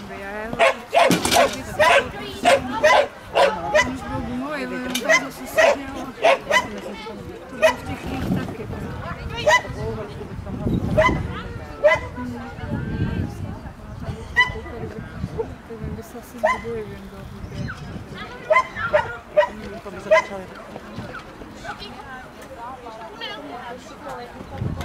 Já už byl gumový, jenom tak zase seděl. To bylo v těch knih taky. Ten by se asi zbuduje, vím, To by se začali.